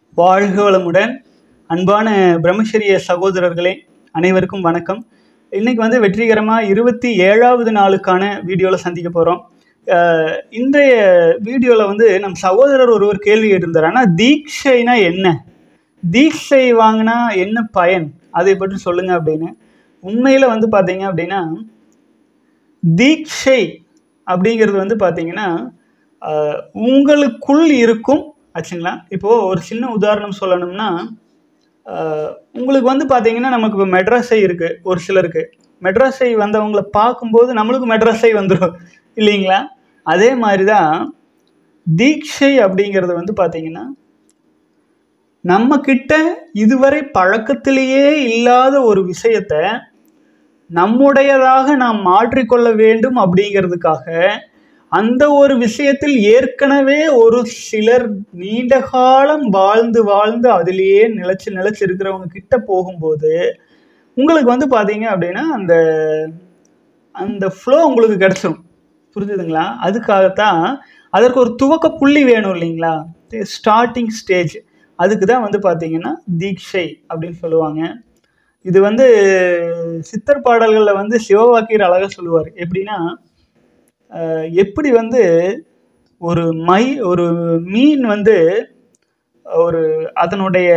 வாழ்க வளமுடன். அன்பான பிரம்மச்சரிய சகோதரர்களே, அனைவருக்கும் வணக்கம். இன்னைக்கு வந்து வெற்றிகரமாக 27வது நாளுக்கான வீடியோவில் சந்திக்க போகிறோம். இன்றைய வீடியோவில் வந்து நம் சகோதரர் ஒருவர் கேள்வி கேட்டிருந்தார். ஆனால் தீட்சைனா என்ன, தீட்சை வாங்கினா என்ன பயன், அதை பற்றி சொல்லுங்க அப்படின்னு. உண்மையில் வந்து பார்த்தீங்க அப்படின்னா தீட்சை அப்படிங்கிறது வந்து பார்த்தீங்கன்னா உங்களுக்குள் இருக்கும் ஆச்சுங்களா. இப்போது ஒரு சின்ன உதாரணம் சொல்லணும்னா, உங்களுக்கு வந்து பார்த்தீங்கன்னா நமக்கு இப்போ மெட்ராஸை இருக்குது, ஒரு சிலருக்கு மெட்ராஸை வந்தவங்களை பார்க்கும்போது நம்மளுக்கு மெட்ராஸை வந்துடும் இல்லைங்களா. அதே மாதிரி தான் தீட்சை அப்படிங்கிறது வந்து பார்த்தீங்கன்னா நம்மக்கிட்ட இதுவரை பழக்கத்திலேயே இல்லாத ஒரு விஷயத்தை நம்முடையதாக நாம் மாற்றிக்கொள்ள வேண்டும் அப்படிங்கிறதுக்காக அந்த ஒரு விஷயத்தில் ஏற்கனவே ஒரு சிலர் நீண்ட காலம் வாழ்ந்து அதிலேயே நிலைச்சு இருக்கிறவங்க கிட்ட போகும்போது உங்களுக்கு வந்து பார்த்தீங்க அப்படின்னா அந்த அந்த ஃப்ளோ உங்களுக்கு கிடச்சிரும். புரிஞ்சுதுங்களா? அதுக்காகத்தான் அதற்கு ஒரு துவக்க புள்ளி வேணும் இல்லைங்களா, ஸ்டார்டிங் ஸ்டேஜ். அதுக்கு தான் வந்து பார்த்தீங்கன்னா தீட்சை அப்படின்னு சொல்லுவாங்க. இது வந்து சித்தர் பாடல்களில் வந்து சிவவாக்கியர் அழகாக சொல்லுவார். எப்படின்னா, எப்படி வந்து ஒரு மீன் வந்து ஒரு அதனுடைய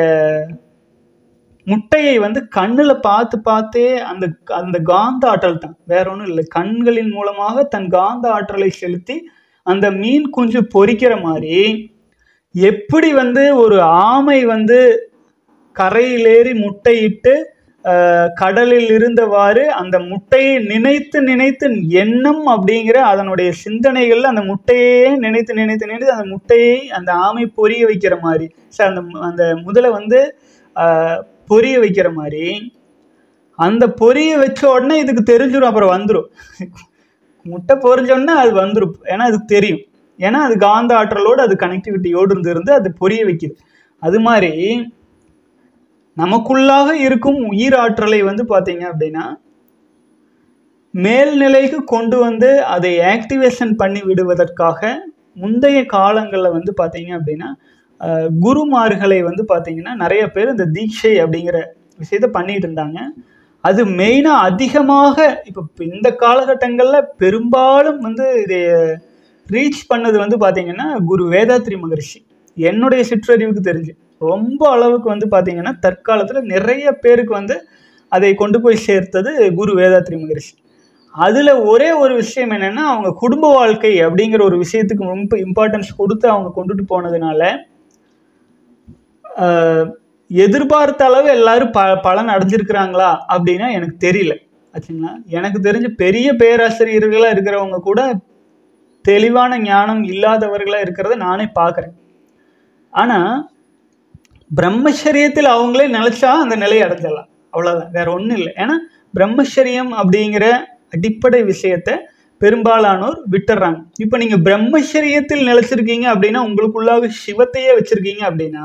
முட்டையை வந்து கண்ணில் பார்த்தே அந்த அந்த காந்த ஆற்றல் தான், வேற ஒன்றும் இல்லை, கண்களின் மூலமாக தன் காந்த ஆற்றலை செலுத்தி அந்த மீன் குஞ்சு பொரிக்கிற மாதிரி, எப்படி வந்து ஒரு ஆமை வந்து கரையிலேறி முட்டையிட்டு கடலில் இருந்தவாறு அந்த முட்டையை நினைத்து எண்ணம் அப்படிங்கிற அதனுடைய சிந்தனைகள் அந்த முட்டையே நினைத்து அந்த முட்டையை அந்த ஆமை பொரிய வைக்கிற மாதிரி, சார் அந்த முதலை வந்து பொரிய வைக்கிற மாதிரி, அந்த பொரிய வச்ச உடனே இதுக்கு தெரிஞ்சிடும், அப்புறம் வந்துடும். முட்டை பொரிஞ்சோடனே அது வந்துடும், ஏன்னா அதுக்கு தெரியும், ஏன்னா அது காந்த ஆற்றலோடு அது கனெக்டிவிட்டியோடு இருந்து அது பொரிய வைக்குது. அது மாதிரி நமக்குள்ளாக இருக்கும் உயிர் ஆற்றலை வந்து பார்த்தீங்க அப்படின்னா மேல்நிலைக்கு கொண்டு வந்து அதை ஆக்டிவேஷன் பண்ணி விடுவதற்காக முந்தைய காலங்களில் வந்து பார்த்தீங்க அப்படின்னா குருமார்களை வந்து பார்த்தீங்கன்னா நிறைய பேர் இந்த தீட்சை அப்படிங்கிற விஷயத்த பண்ணிட்டு இருந்தாங்க. அது மெயினாக அதிகமாக இப்போ இந்த காலகட்டங்களில் பெரும்பாலும் வந்து இதை ரீச் பண்ணது வந்து பார்த்தீங்கன்னா குரு வேதாத்ரி மகரிஷி. என்னுடைய சிற்றறிவுக்கு தெரிஞ்சு ரொம்ப அளவுக்கு வந்து பார்த்தீங்கன்னா தற்காலத்தில் நிறைய பேருக்கு வந்து அதை கொண்டு போய் சேர்த்தது குரு வேதாத்ரி மகரிஷி. அதில் ஒரே ஒரு விஷயம் என்னென்னா, அவங்க குடும்ப வாழ்க்கை அப்படிங்கிற ஒரு விஷயத்துக்கு ரொம்ப இம்பார்ட்டன்ஸ் கொடுத்து அவங்க கொண்டுட்டு போனதுனால எதிர்பார்த்த அளவு எல்லாரும் பலன் அடைஞ்சிருக்கிறாங்களா அப்படின்னா எனக்கு தெரியல ஆச்சுங்களா. எனக்கு தெரிஞ்ச பெரிய பேராசிரியர்களாக இருக்கிறவங்க கூட தெளிவான ஞானம் இல்லாதவர்களாக இருக்கிறத நானே பார்க்குறேன். ஆனால் பிரம்மச்சரியத்தில் அவங்களே நினைச்சா அந்த நிலையை அடைஞ்சிடலாம், அவ்வளோதான், வேற ஒன்றும் இல்லை. ஏன்னா பிரம்மச்சரியம் அப்படிங்கிற அடிப்படை விஷயத்தை பெரும்பாலானோர் விட்டுறாங்க. இப்போ நீங்கள் பிரம்மச்சரியத்தில் நிலைச்சிருக்கீங்க அப்படின்னா, உங்களுக்குள்ளாக சிவத்தையே வச்சிருக்கீங்க அப்படின்னா,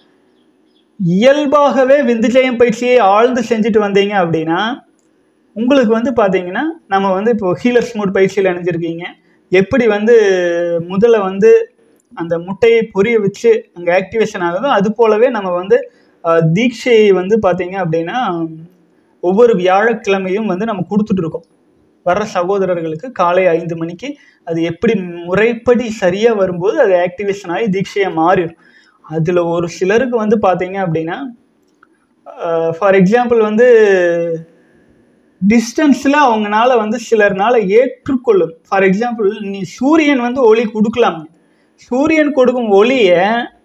இயல்பாகவே விந்து ஜெயம் பயிற்சியை ஆழ்ந்து செஞ்சுட்டு வந்தீங்க அப்படின்னா உங்களுக்கு வந்து பார்த்தீங்கன்னா நம்ம வந்து இப்போ ஹீலர்ஸ் மூட் பயிற்சியில் இணைஞ்சிருக்கீங்க. எப்படி வந்து முதல்ல வந்து அந்த முட்டையை பொரிய வச்சு அங்கே ஆக்டிவேஷன் ஆகுதோ அது போலவே நம்ம வந்து தீட்சையை வந்து பார்த்தீங்க அப்படின்னா ஒவ்வொரு வியாழக்கிழமையும் வந்து நம்ம கொடுத்துட்ருக்கோம் வர்ற சகோதரர்களுக்கு. காலை 5 மணிக்கு அது எப்படி முறைப்படி சரியாக வரும்போது அது ஆக்டிவேஷன் ஆகி தீட்சையாக மாறிடும். அதில் ஒரு சிலருக்கு வந்து பார்த்தீங்க அப்படின்னா ஃபார் எக்ஸாம்பிள் வந்து டிஸ்டன்ஸில் அவங்களால வந்து சிலர்னால ஏற்றுக்கொள்ளும். ஃபார் எக்ஸாம்பிள் நீ சூரியன் வந்து ஒளி கொடுக்கலாம், சூரியன் கொடுக்கும் ஒளியை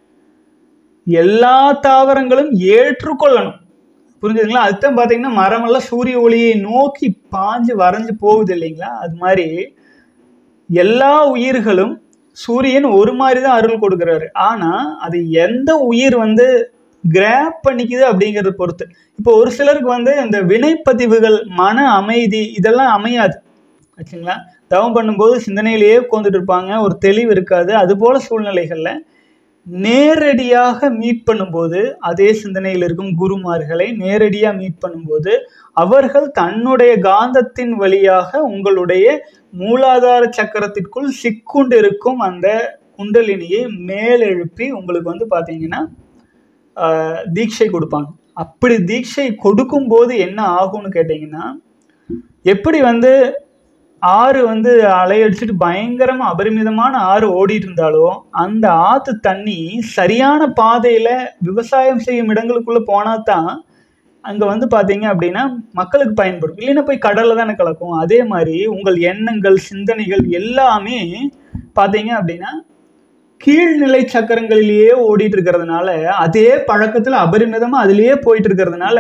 எல்லா தாவரங்களும் ஏற்றுக்கொள்ளணும். புரிஞ்சுதுங்களா? அதுதான் பார்த்தீங்கன்னா மரமெல்லாம் சூரிய ஒளியை நோக்கி பாஞ்சு வரைஞ்சு போகுது இல்லைங்களா. அது மாதிரி எல்லா உயிர்களும் சூரியன் ஒரு மாதிரி தான் அருள் கொடுக்குறாரு. ஆனால் அது எந்த உயிர் வந்து கிராப் பண்ணிக்குது அப்படிங்கிறத பொறுத்து. இப்போ ஒரு சிலருக்கு வந்து இந்த வினைப்பதிவுகள், மன அமைதி இதெல்லாம் அமையாது ஆச்சுங்களா. தவம் பண்ணும்போது சிந்தனையிலேயே உட்காந்துட்டு இருப்பாங்க, ஒரு தெளிவு இருக்காது. அதுபோல சூழ்நிலைகளில் நேரடியாக மீட் பண்ணும்போது அதே சிந்தனையில் இருக்கும் குருமார்களை நேரடியாக மீட் பண்ணும்போது அவர்கள் தன்னுடைய காந்தத்தின் வழியாக உங்களுடைய மூலாதார சக்கரத்திற்குள் சிக்குண்டு இருக்கும் அந்த குண்டலினியை மேலெழுப்பி உங்களுக்கு வந்து பார்த்தீங்கன்னா தீட்சை கொடுப்பாங்க. அப்படி தீட்சை கொடுக்கும்போது என்ன ஆகும்னு கேட்டிங்கன்னா, எப்படி வந்து ஆறு வந்து அலையடிச்சுட்டு பயங்கரமாக அபரிமிதமான ஆறு ஓடிட்டு இருந்தாலோ அந்த ஆற்று தண்ணி சரியான பாதையில் விவசாயம் செய்யும் இடங்களுக்குள்ளே போனால் தான் அங்கே வந்து பார்த்தீங்க அப்படின்னா மக்களுக்கு பயன்படும். இல்லைன்னா போய் கடலில் தானே கலக்கும். அதே மாதிரி உங்கள் எண்ணங்கள் சிந்தனைகள் எல்லாமே பார்த்தீங்க அப்படின்னா கீழ்நிலை சக்கரங்களிலேயே ஓடிட்டு இருக்கிறதுனால, அதே பழக்கத்தில் அபரிமிதமாக அதிலேயே போயிட்டு இருக்கிறதுனால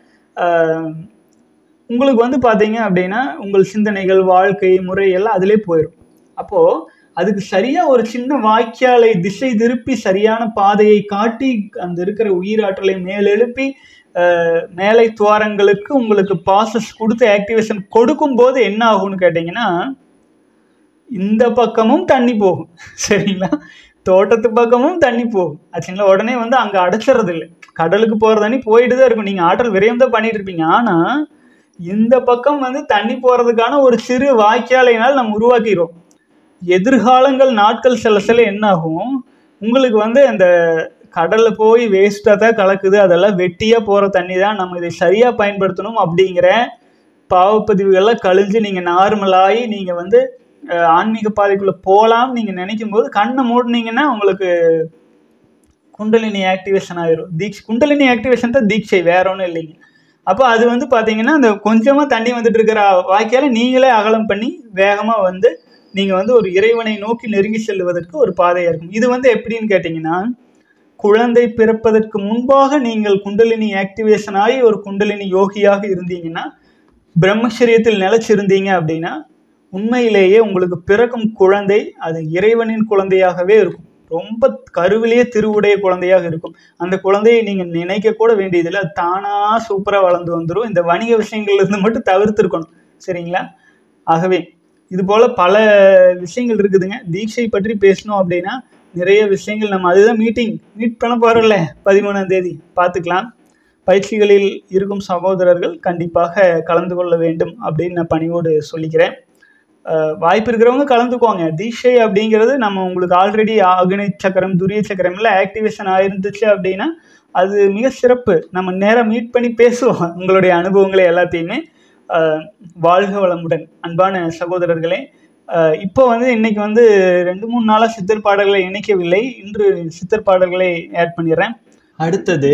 உங்களுக்கு வந்து பார்த்தீங்க அப்படின்னா உங்கள் சிந்தனைகள் வாழ்க்கை முறை எல்லாம் அதிலே போயிடும். அப்போது அதுக்கு சரியாக ஒரு சின்ன வாய்க்காலை திசை திருப்பி சரியான பாதையை காட்டி அந்த இருக்கிற உயிராற்றலை மேலெழுப்பி மேலை துவாரங்களுக்கு உங்களுக்கு பாசஸ் கொடுத்து ஆக்டிவேஷன் கொடுக்கும்போது என்ன ஆகும்னு கேட்டிங்கன்னா, இந்த பக்கமும் தண்ணி போகும். சரிங்களா? தோட்டத்து பக்கமும் தண்ணி போகும். ஆச்சுங்களா? உடனே வந்து அங்கே அடைச்சிறது இல்லை. கடலுக்கு போகிற தண்ணி போயிட்டு தான் இருக்கும். நீங்கள் ஆற்றல் விரயம் தான் பண்ணிட்டு இருப்பீங்க. ஆனால் இந்த பக்கம் வந்து தண்ணி போகிறதுக்கான ஒரு சிறு வாய்க்காலையினால் நம்ம உருவாக்கிடுவோம். எதிர்காலங்கள் நாட்கள் செல்ல செல்ல என்ன ஆகும், உங்களுக்கு வந்து அந்த கடலில் போய் வேஸ்ட்டாக தான் கலக்குது, அதெல்லாம் வெட்டியாக போகிற தண்ணி தான், நம்ம இதை சரியாக பயன்படுத்தணும் அப்படிங்கிற பாவப்பதிவுகள்லாம் கழிஞ்சு நீங்கள் நார்மலாகி நீங்கள் வந்து ஆன்மீக பாதைக்குள்ளே போகலாம் நீங்கள் நினைக்கும் போது கண்ணை மூடினீங்கன்னா உங்களுக்கு குண்டலினி ஆக்டிவேஷன் ஆயிரும். குண்டலினி ஆக்டிவேஷன் தான் தீட்சை, வேற ஒன்றும் இல்லைங்க. அப்போ அது வந்து பார்த்தீங்கன்னா அந்த கொஞ்சமாக தண்ணி வந்துட்டு இருக்கிற வாய்க்கால நீங்களே அகலம் பண்ணி வேகமாக வந்து நீங்கள் வந்து ஒரு இறைவனை நோக்கி நெருங்கி செல்வதற்கு ஒரு பாதையாக இருக்கும். இது வந்து எப்படின்னு கேட்டிங்கன்னா, குழந்தை பிறப்பதற்கு முன்பாக நீங்கள் குண்டலினி ஆக்டிவேஷன் ஆகி ஒரு குண்டலினி யோகியாக இருந்தீங்கன்னா, பிரம்மச்சரியத்தில் நிலைச்சிருந்தீங்க அப்படின்னா, உண்மையிலேயே உங்களுக்கு பிறக்கும் குழந்தை அது இறைவனின் குழந்தையாகவே இருக்கும். ரொம்ப கருவிலேயே திருவுடைய குழந்தையாக இருக்கும். அந்த குழந்தையை நீங்கள் நினைக்க கூட வேண்டியதில்லை, அது தானாக சூப்பராக வளர்ந்து வந்துடும். இந்த வணிக விஷயங்கள்லேருந்து மட்டும் தவிர்த்துருக்கணும். சரிங்களா? ஆகவே இது போல் பல விஷயங்கள் இருக்குதுங்க. தீட்சை பற்றி பேசணும் அப்படின்னா நிறைய விஷயங்கள் நம்ம அதுதான் மீட் பண்ண போகிறோம்ல 13ஆம் தேதி பார்த்துக்கலாம். பயிற்சிகளில் இருக்கும் சகோதரர்கள் கண்டிப்பாக கலந்து கொள்ள வேண்டும் அப்படின்னு நான் பணிவோடு சொல்லிக்கிறேன். வாய்ப்பு இருக்கிறவங்க கலந்துக்குவாங்க. தீட்சை அப்படிங்கிறது நம்ம உங்களுக்கு ஆல்ரெடி அக்னி சக்கரம் துரிய சக்கரம் எல்லாம் ஆக்டிவேஷன் ஆயிருந்துச்சு அப்படின்னா அது மிக சிறப்பு. நம்ம நேரம் மீட் பண்ணி பேசுவோம் உங்களுடைய அனுபவங்களை எல்லாத்தையுமே. வாழ்க வளமுடன் அன்பான சகோதரர்களே. இப்போ வந்து இன்னைக்கு வந்து 2-3 நாளாக சித்தர் பாடல்களை இணைக்கவில்லை. இன்று சித்தர் பாடல்களை ஆட் பண்ணிடுறேன். அடுத்தது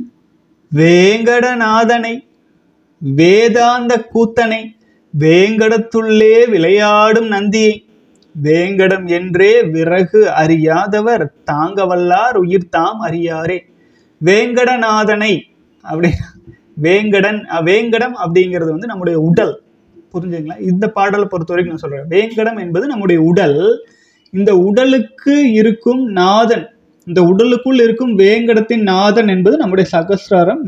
வேங்கடநாதனை வேதாந்த கூத்தனை வேங்கடத்துள்ளே விளையாடும் நந்தியை வேங்கடம் என்றே விறகு அறியாதவர் தாங்க வல்லார் உயிர் தாம் அறியாரே. வேங்கடநாதனை அப்படின்னா வேங்கடம் அப்படிங்கிறது வந்து நம்முடைய உடல். புரிஞ்சுங்களா? இந்த பாடலை பொறுத்த வரைக்கும் நான் சொல்றேன், வேங்கடம் என்பது நம்முடைய உடல். இந்த உடலுக்கு இருக்கும் நாதன், இந்த உடலுக்குள் இருக்கும் வேங்கடத்தின் நாதன் என்பது நம்முடைய சகஸ்ராரம்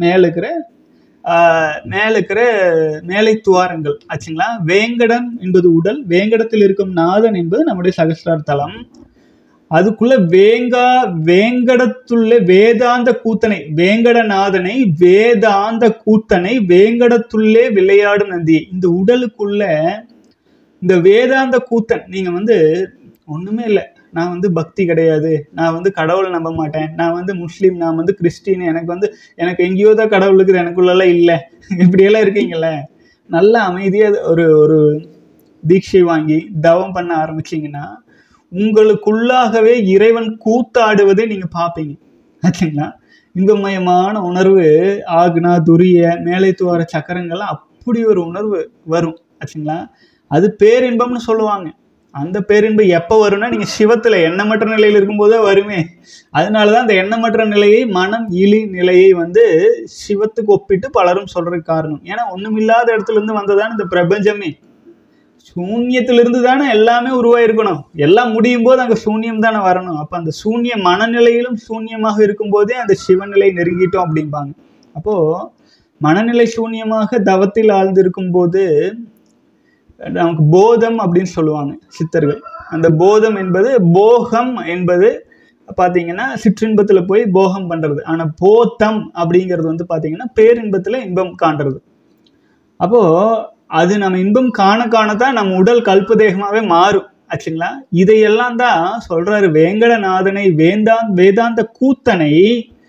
மேல இருக்கிற மேலை துவாரங்கள். ஆச்சுங்களா? வேங்கடம் என்பது உடல், வேங்கடத்தில் இருக்கும் நாதன் என்பது நம்முடைய சகஸ்ரார தலம். அதுக்குள்ள வேங்கடத்துள்ள வேதாந்த கூத்தனை வேங்கடநாதனை வேதாந்த கூத்தனை வேங்கடத்துள்ளே விளையாடும் நந்தியை. இந்த உடலுக்குள்ள இந்த வேதாந்த கூத்தன், நீங்க வந்து ஒண்ணுமே இல்லை, நான் வந்து பக்தி கிடையாது, நான் வந்து கடவுளை நம்ப மாட்டேன், நான் வந்து முஸ்லீம், நான் வந்து கிறிஸ்டின், எனக்கு எங்கேயோ தான் கடவுள் இருக்குது, எனக்குள்ளெல்லாம் இல்லை, இப்படியெல்லாம் இருக்கீங்கல்ல, நல்ல அமைதியாக ஒரு தீட்சை வாங்கி தவம் பண்ண ஆரம்பிச்சிங்கன்னா உங்களுக்குள்ளாகவே இறைவன் கூத்தாடுவதை நீங்கள் பார்ப்பீங்க. ஆச்சுங்களா? இன்பமயமான உணர்வு ஆக்னா துரிய மேலை துவார சக்கரங்கள்லாம் அப்படி ஒரு உணர்வு வரும். ஆச்சுங்களா? அது பேரின்பம்னு சொல்லுவாங்க. அந்த பேரின்பம் எப்போ வரும்னா நீங்கள் சிவத்தில் எண்ணமற்ற நிலையில் இருக்கும்போது தான் வருமே. அதனால தான் அந்த எண்ணமற்ற நிலையை மனம் இழி நிலையை வந்து சிவத்துக்கு ஒப்பிட்டு பலரும் சொல்றதுக்கு காரணம். ஏன்னா ஒன்றுமில்லாத இடத்துல இருந்து வந்ததான இந்த பிரபஞ்சமே. சூன்யத்திலிருந்து தானே எல்லாமே உருவாயிருக்கணும். எல்லாம் முடியும் போது அங்கே சூன்யம் தானே வரணும். அப்போ அந்த சூன்ய மனநிலையிலும் சூன்யமாக இருக்கும்போதே அந்த சிவநிலை நெருங்கிட்டோம் அப்படிம்பாங்க. அப்போது மனநிலை சூன்யமாக தவத்தில் ஆழ்ந்திருக்கும் போது நமக்கு போதம் அப்படின்னு சொல்லுவாங்க சித்தர்கள். அந்த போதம் என்பது போகம் என்பது பார்த்தீங்கன்னா சிற்றின்பத்தில் போய் போகம் பண்ணுறது. ஆனால் போத்தம் அப்படிங்கிறது வந்து பார்த்தீங்கன்னா பேரின்பத்தில் இன்பம் காண்றது. அப்போது அது நம்ம இன்பம் காணத்தான் நம்ம உடல் கல்ப தேகமாகவே மாறும். ஆச்சுங்களா? இதையெல்லாம் தான் சொல்கிறாரு வேங்கடநாதனை வேதாந்த கூத்தனை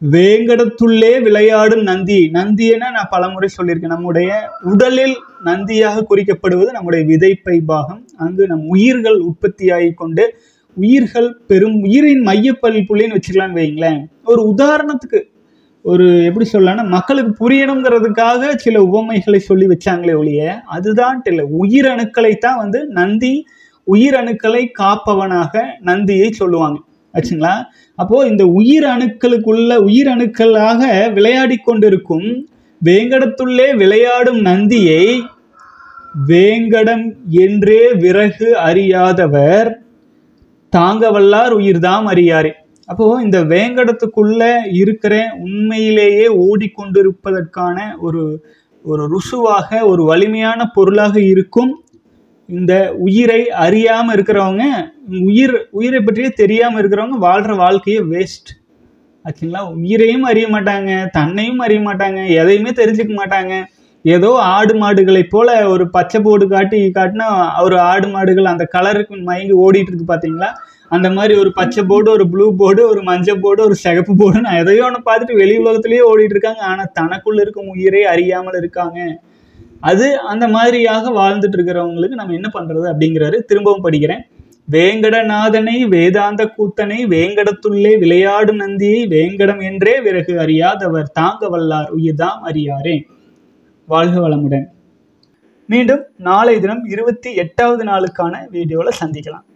வேங்கடத்துள்ளே விளையாடும் நந்தி. நந்தியென நான் பலமுறை சொல்லியிருக்கேன். நம்முடைய உடலில் நந்தியாக குறிக்கப்படுவது நம்முடைய விதைப்பை பாகம். அங்கு நம் உயிர்கள் உற்பத்தியாகி கொண்டு உயிர்கள் பெரும் உயிரின் மையப்பல்புள்ளின்னு வச்சுக்கலான்னு வைங்களேன். ஒரு உதாரணத்துக்கு ஒரு எப்படி சொல்லலாம்னா மக்களுக்கு புரியணுங்கிறதுக்காக சில உவமைகளை சொல்லி வச்சாங்களே ஒழிய அதுதான் இல்லை. உயிரணுக்களைத்தான் வந்து நந்தி உயிரணுக்களை காப்பவனாக நந்தியை சொல்லுவாங்க ஆச்சுங்களா. அப்போ இந்த உயிரணுக்களாக விளையாடி கொண்டிருக்கும் வேங்கடத்துள்ளே விளையாடும் நந்தியை வேங்கடம் என்றே விறகு அறியாதவர் தாங்க வல்லார் உயிர்தாம் அறியாரே. அப்போ இந்த வேங்கடத்துக்குள்ள இருக்கிற உண்மையிலேயே ஓடிக்கொண்டிருப்பதற்கான ஒரு ருசுவாக ஒரு வலிமையான பொருளாக இருக்கும் இந்த உயிரை அறியாம இருக்கிறவங்க, உயிரை பற்றியே தெரியாம இருக்கிறவங்க வாழ்ற வாழ்க்கையே வேஸ்ட் ஆச்சுங்களா. உயிரையும் அறிய மாட்டாங்க, தன்னையும் அறிய மாட்டாங்க, எதையுமே தெரிஞ்சுக்க மாட்டாங்க. ஏதோ ஆடு மாடுகளை போல ஒரு பச்சை போர்டு காட்டினா ஒரு ஆடு மாடுகள் அந்த கலருக்கு மயங்கி ஓடிட்டு இருக்கு பார்த்தீங்களா. அந்த மாதிரி ஒரு பச்சை போர்டு, ஒரு ப்ளூ போர்டு, ஒரு மஞ்சள் போர்டு, ஒரு சிகப்பு போர்டு, நான் எதையோ ஒன்று பார்த்துட்டு வெளி உலகத்திலேயே ஓடிட்டு இருக்காங்க. ஆனால் தனக்குள்ள இருக்கும் உயிரை அறியாமல் இருக்காங்க. அது அந்த மாதிரியாக வாழ்ந்துட்டு இருக்கிறவங்களுக்கு நம்ம என்ன பண்றது அப்படிங்கிறாரு. திரும்பவும் படிக்கிறேன். வேங்கடநாதனை வேதாந்த கூத்தனை வேங்கடத்துள்ளே விளையாடும் நந்தியை வேங்கடம் என்றே விறகு அறியாதவர் தாங்க வல்லார் உயிர்தாம் அறியாரே. வாழ்க வளமுடன். மீண்டும் நாளை தினம் 28வது நாளுக்கான வீடியோவில் சந்திக்கலாம்.